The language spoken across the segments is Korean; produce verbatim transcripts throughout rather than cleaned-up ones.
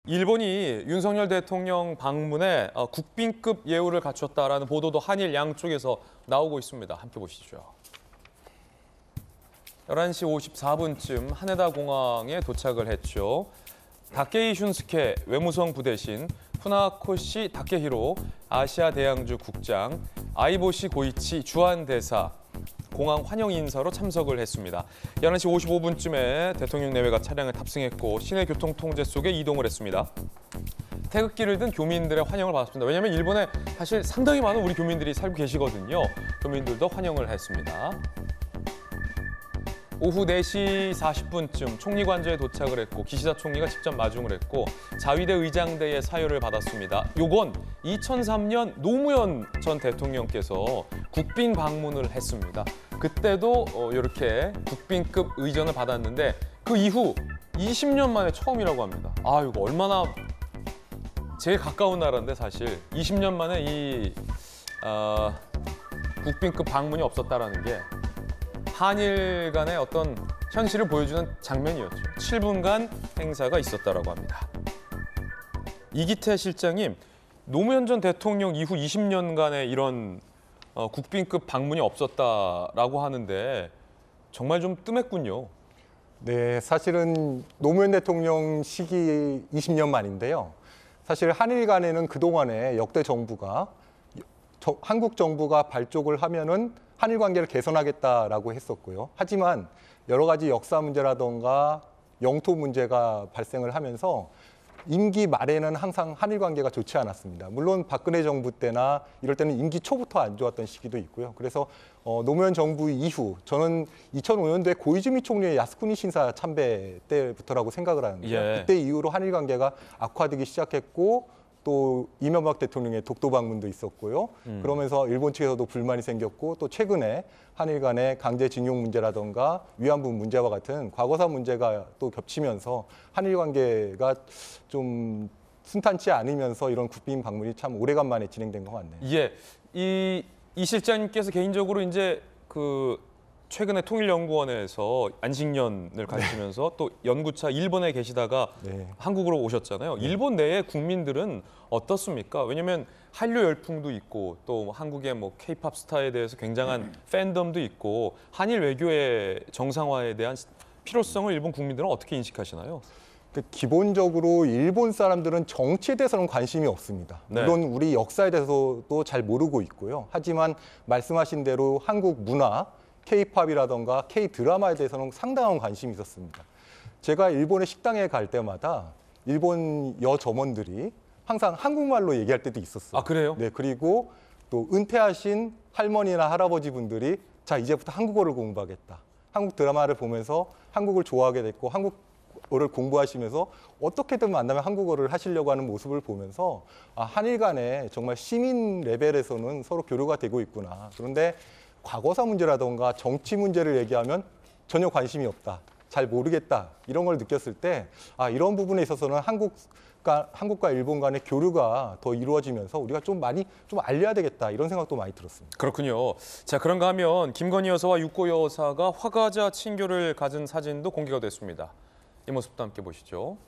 일본이 윤석열 대통령 방문에 국빈급 예우를 갖췄다라는 보도도 한일 양쪽에서 나오고 있습니다. 함께 보시죠. 열한 시 오십사 분쯤 하네다 공항에 도착을 했죠. 다케이 슌스케 외무성 부대신 푸나코시 다케히로 아시아 대양주 국장, 아이보시 고이치 주한 대사, 공항 환영 인사로 참석을 했습니다. 열한 시 오십오 분쯤에 대통령 내외가 차량에 탑승했고 시내 교통 통제 속에 이동을 했습니다. 태극기를 든 교민들의 환영을 받았습니다. 왜냐하면 일본에 사실 상당히 많은 우리 교민들이 살고 계시거든요. 교민들도 환영을 했습니다. 오후 네 시 사십 분쯤 총리관저에 도착을 했고 기시다 총리가 직접 마중을 했고 자위대 의장대의 사유를 받았습니다. 요건 이천삼 년 노무현 전 대통령께서 국빈 방문을 했습니다. 그때도 이렇게 국빈급 의전을 받았는데 그 이후 이십 년 만에 처음이라고 합니다. 아, 이거 얼마나 제일 가까운 나라인데 사실 이십 년 만에 이 어, 국빈급 방문이 없었다라는 게 한일 간의 어떤 현실을 보여주는 장면이었죠. 칠 분간 행사가 있었다라고 합니다. 이기태 실장님, 노무현 전 대통령 이후 이십 년간의 이런 어, 국빈급 방문이 없었다라고 하는데 정말 좀 뜸했군요. 네, 사실은 노무현 대통령 시기 이십 년 만인데요. 사실 한일 간에는 그동안에 역대 정부가 저, 한국 정부가 발족을 하면은 한일 관계를 개선하겠다라고 했었고요. 하지만 여러 가지 역사 문제라던가 영토 문제가 발생을 하면서 임기 말에는 항상 한일 관계가 좋지 않았습니다. 물론 박근혜 정부 때나 이럴 때는 임기 초부터 안 좋았던 시기도 있고요. 그래서 어, 노무현 정부 이후 저는 이천오 년도에 고이즈미 총리의 야스쿠니 신사 참배 때부터라고 생각을 하는데요. 예. 그때 이후로 한일 관계가 악화되기 시작했고 또 이명박 대통령의 독도 방문도 있었고요. 음. 그러면서 일본 측에서도 불만이 생겼고 또 최근에 한일 간의 강제징용 문제라던가 위안부 문제와 같은 과거사 문제가 또 겹치면서 한일 관계가 좀 순탄치 않으면서 이런 국빈 방문이 참 오래간만에 진행된 것 같네요. 예, 이, 이 실장님께서 개인적으로 이제 그 최근에 통일연구원에서 안식년을 가지시면서 네. 또 연구차 일본에 계시다가 네. 한국으로 오셨잖아요. 네. 일본 내의 국민들은 어떻습니까? 왜냐하면 한류 열풍도 있고 또 한국의 뭐 케이팝 스타에 대해서 굉장한 팬덤도 있고 한일 외교의 정상화에 대한 필요성을 일본 국민들은 어떻게 인식하시나요? 기본적으로 일본 사람들은 정치에 대해서는 관심이 없습니다. 네. 물론 우리 역사에 대해서도 잘 모르고 있고요. 하지만 말씀하신 대로 한국 문화, 케이팝이라던가 K-드라마에 대해서는 상당한 관심이 있었습니다. 제가 일본의 식당에 갈 때마다 일본 여점원들이 항상 한국말로 얘기할 때도 있었어요. 아, 그래요? 네, 그리고 또 은퇴하신 할머니나 할아버지 분들이 자, 이제부터 한국어를 공부하겠다. 한국 드라마를 보면서 한국을 좋아하게 됐고 한국어를 공부하시면서 어떻게든 만나면 한국어를 하시려고 하는 모습을 보면서 아, 한일 간에 정말 시민 레벨에서는 서로 교류가 되고 있구나. 그런데 과거사 문제라던가 정치 문제를 얘기하면 전혀 관심이 없다. 잘 모르겠다. 이런 걸 느꼈을 때 아, 이런 부분에 있어서는 한국과, 한국과 일본 간의 교류가 더 이루어지면서 우리가 좀 많이 좀 알려야 되겠다. 이런 생각도 많이 들었습니다. 그렇군요. 자, 그런가 하면 김건희 여사와 육고 여사가 화가자 친교를 가진 사진도 공개가 됐습니다. 이 모습도 함께 보시죠.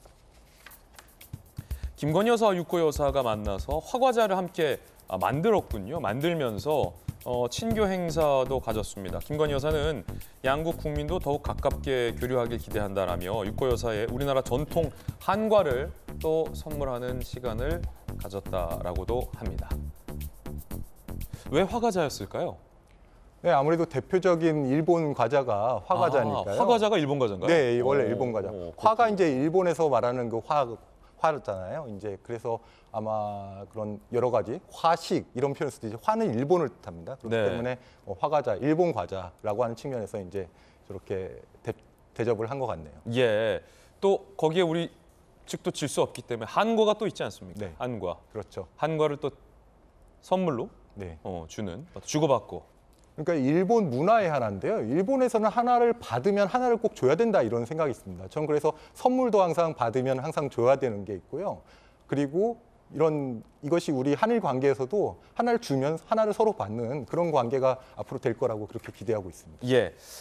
김건희 여사와 육고 여사가 만나서 화과자를 함께 만들었군요. 만들면서 어, 친교 행사도 가졌습니다. 김건희 여사는 양국 국민도 더욱 가깝게 교류하길 기대한다라며 육고 여사의 우리나라 전통 한과를 또 선물하는 시간을 가졌다라고도 합니다. 왜 화과자였을까요? 네, 아무래도 대표적인 일본 과자가 화과자니까요. 아, 화과자가 일본 과자인가요? 네, 원래 오, 일본 과자. 오, 화가 이제 일본에서 말하는 그 화, 화잖아요. 이제 그래서 아마 그런 여러 가지 화식 이런 표현을 쓰듯이 화는 일본을 뜻합니다. 그렇기 네. 때문에 화과자, 일본 과자라고 하는 측면에서 이제 저렇게 대, 대접을 한 것 같네요. 예, 또 거기에 우리 측도 질 수 없기 때문에 한과가 또 있지 않습니까? 네. 한과. 그렇죠. 한과를 또 선물로 네. 어, 주는 주고받고. 그러니까 일본 문화의 하나인데요. 일본에서는 하나를 받으면 하나를 꼭 줘야 된다 이런 생각이 있습니다. 저는 그래서 선물도 항상 받으면 항상 줘야 되는 게 있고요. 그리고 이런 이것이 우리 한일 관계에서도 하나를 주면 하나를 서로 받는 그런 관계가 앞으로 될 거라고 그렇게 기대하고 있습니다. 예.